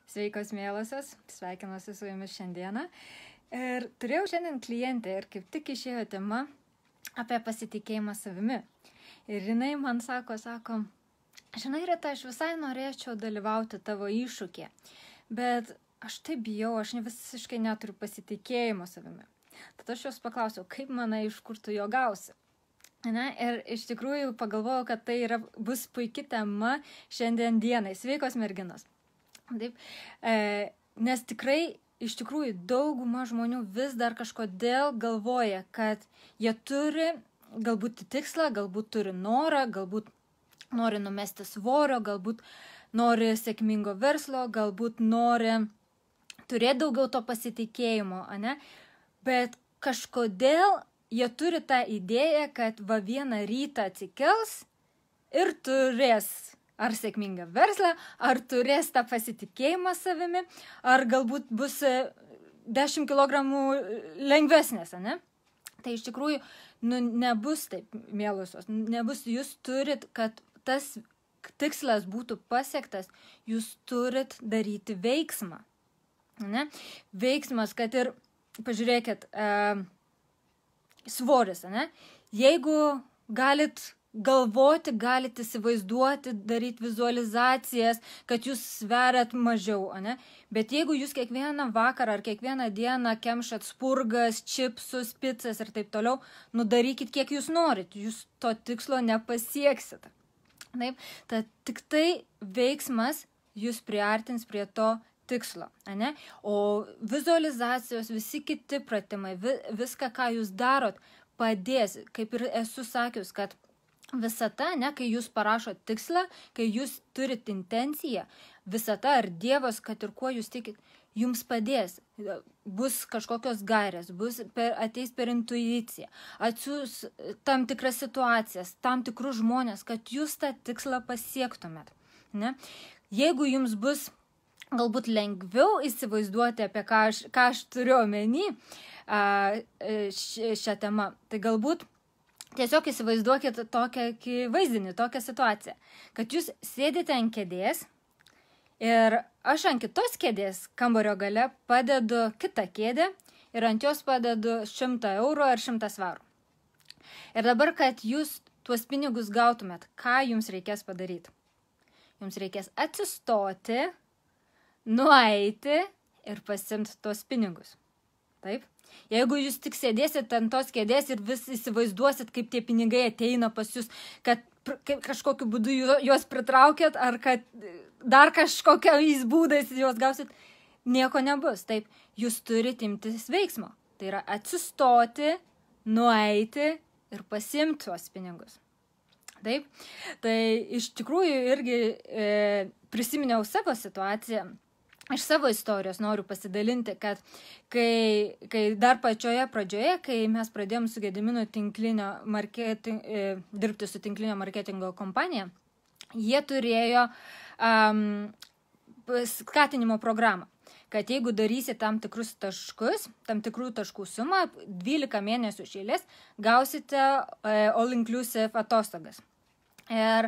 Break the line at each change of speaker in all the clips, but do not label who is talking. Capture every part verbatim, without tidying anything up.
Sveikos mielosios, sveikinuosi su jumis šiandieną. Ir turėjau šiandien klientę ir kaip tik išėjo tema apie pasitikėjimą savimi. Ir jinai man sako, sako, žinai, Rita, aš visai norėčiau dalyvauti tavo iššūkė, bet aš taip bijau, aš ne visiškai neturiu pasitikėjimo savimi. Tad aš jos paklausiau, kaip manai, iš kur tu jo gausi? Ne? Ir iš tikrųjų pagalvojau, kad tai yra, bus puiki tema šiandien dienai. Sveikos merginos. Taip, e, nes tikrai, iš tikrųjų, dauguma žmonių vis dar kažkodėl galvoja, kad jie turi galbūt tikslą, galbūt turi norą, galbūt nori numesti svorio, galbūt nori sėkmingo verslo, galbūt nori turėti daugiau to pasitikėjimo, ane? Bet kažkodėl jie turi tą idėją, kad va vieną rytą atsikels ir turės ar sėkmingą verslą, ar turės tą pasitikėjimą savimi, ar galbūt bus dešimt kilogramų lengvesnės, ne? Tai iš tikrųjų nu, nebus taip, mielusios, nebus, jūs turit, kad tas tikslas būtų pasiektas, jūs turit daryti veiksmą, ne? Veiksmas, kad ir, pažiūrėkit, e, svoris, ne? Jeigu galit galvoti, galit įsivaizduoti, daryti vizualizacijas, kad jūs sveriat mažiau, ne? Bet jeigu jūs kiekvieną vakarą ar kiekvieną dieną kemšat spurgas, čipsus, picas ir taip toliau, nudarykit kiek jūs norit, jūs to tikslo nepasieksit. Taip, tad tik tai veiksmas jūs priartins prie to tikslo, ane? O vizualizacijos, visi kiti pratimai, vi, viską, ką jūs darot, padės. Kaip ir esu sakius, kad visata, ne, kai jūs parašot tikslą, kai jūs turit intenciją, visata ar Dievas, kad ir kuo jūs tikit, jums padės. Bus kažkokios gairės, bus per, ateis per intuiciją, atsiūs tam tikras situacijas, tam tikrus žmonės, kad jūs tą tikslą pasiektumėt. Ne? Jeigu jums bus galbūt lengviau įsivaizduoti, apie ką aš, ką aš turiu omeny šią temą, tai galbūt tiesiog įsivaizduokit tokią vaizdinį, tokią situaciją, kad jūs sėdite ant kėdės ir aš ant kitos kėdės kambario gale padedu kitą kėdę ir ant jos padedu šimtą eurų ar šimtą svarų. Ir dabar, kad jūs tuos pinigus gautumėt, ką jums reikės padaryti? Jums reikės atsistoti, nueiti ir pasimti tos pinigus. Taip? Jeigu jūs tik sėdėsit ant tos kėdės ir vis įsivaizduosit, kaip tie pinigai ateina pas jūs, kad kažkokiu būdu juos pritraukėt, ar kad dar kažkokiais būdais juos gausit, nieko nebus. Taip, jūs turite imtis veiksmo. Tai yra atsistoti, nueiti ir pasimti tuos pinigus. Taip, tai iš tikrųjų irgi e, prisiminiau savo situaciją. Iš savo istorijos noriu pasidalinti, kad kai, kai dar pačioje pradžioje, kai mes pradėjom su Gediminu tinklinio marketing, e, dirbti su tinklinio marketingo kompanija, jie turėjo um, skatinimo programą, kad jeigu darysi tam tikrus taškus, tam tikrų taškų sumą, dvylika mėnesių iš eilės, gausite e, all-inclusive atostogas. Ir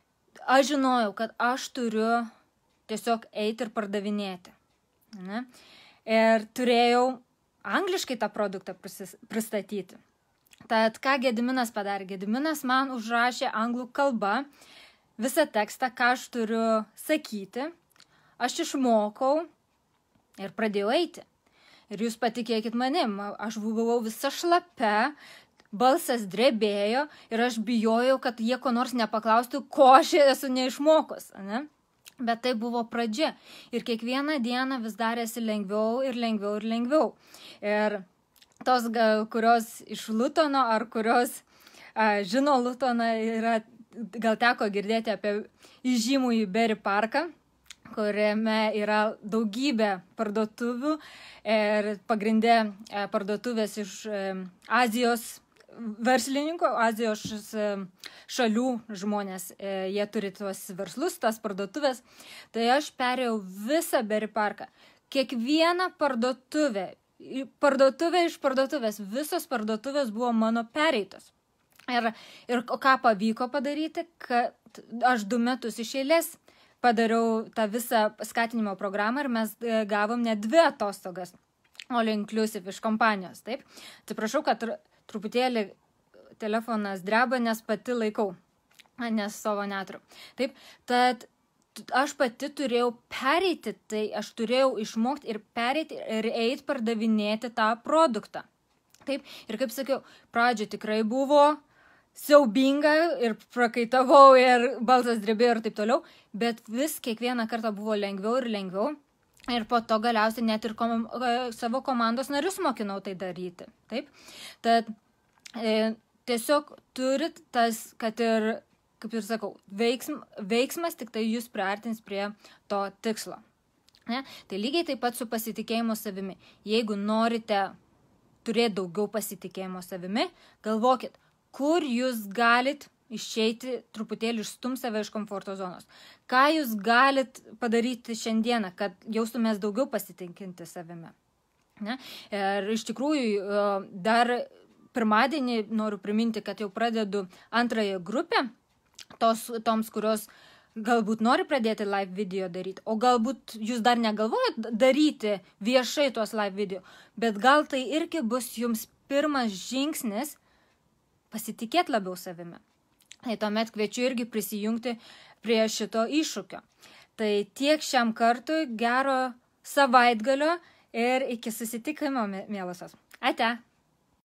aš žinojau, kad aš turiu tiesiog eiti ir pardavinėti. Ne? Ir turėjau angliškai tą produktą pristatyti. Tad ką Gediminas padarė? Gediminas man užrašė anglų kalba visą tekstą, ką aš turiu sakyti. Aš išmokau ir pradėjau eiti. Ir jūs patikėkit manim, aš buvau visa šlapia, balsas drebėjo ir aš bijojau, kad jie ko nors nepaklaustų, ko aš esu neišmokus. Ne? Bet tai buvo pradžia. Ir kiekvieną dieną vis darėsi lengviau ir lengviau ir lengviau. Ir tos, gal, kurios iš Lutono ar kurios a, žino Lutoną, yra, gal teko girdėti apie įžymųjį Berry parką, kuriame yra daugybė parduotuvių ir pagrindė e, parduotuvės iš e, Azijos verslininkų, Azijos šalių žmonės, jie turi tuos verslus, tas parduotuvės. Tai aš perėjau visą Berry parką. Kiekvieną parduotuvę, parduotuvė iš parduotuvės, visos parduotuvės buvo mano pereitos. Ir, ir ką pavyko padaryti, kad aš du metus iš eilės padariau tą visą skatinimo programą ir mes gavom net dvi atostogas all inclusive iš kompanijos, taip. Atsiprašau, kad truputėlį telefonas dreba, nes pati laikau, nes savo neturiu. Taip, tad aš pati turėjau pereiti, tai aš turėjau išmokti ir pereiti ir eiti pardavinėti tą produktą. Taip, ir kaip sakiau, pradžio tikrai buvo siaubinga ir prakaitavau ir balsas drebėjo ir taip toliau, bet vis kiekvieną kartą buvo lengviau ir lengviau. Ir po to galiausiai net ir kom, savo komandos narius mokinau tai daryti. Taip? Tad e, tiesiog turit tas, kad ir, kaip ir sakau, veiksm, veiksmas tik tai jūs priartins prie to tikslo. Ne? Tai lygiai taip pat su pasitikėjimu savimi. Jeigu norite turėti daugiau pasitikėjimo savimi, galvokit, kur jūs galit išeiti truputėlį išstum save iš komforto zonos. Ką jūs galit padaryti šiandieną, kad jaustumės daugiau pasitinkinti savimi. Ne? Ir iš tikrųjų dar pirmadienį noriu priminti, kad jau pradedu antrąją grupę, tos, toms, kurios galbūt nori pradėti live video daryti, o galbūt jūs dar negalvojat daryti viešai tuos live video, bet gal tai irgi bus jums pirmas žingsnis pasitikėti labiau savimi. Tai tuomet kviečiu irgi prisijungti prie šito iššūkio. Tai tiek šiam kartui, gero savaitgalio ir iki susitikimo, mielosios. Ate!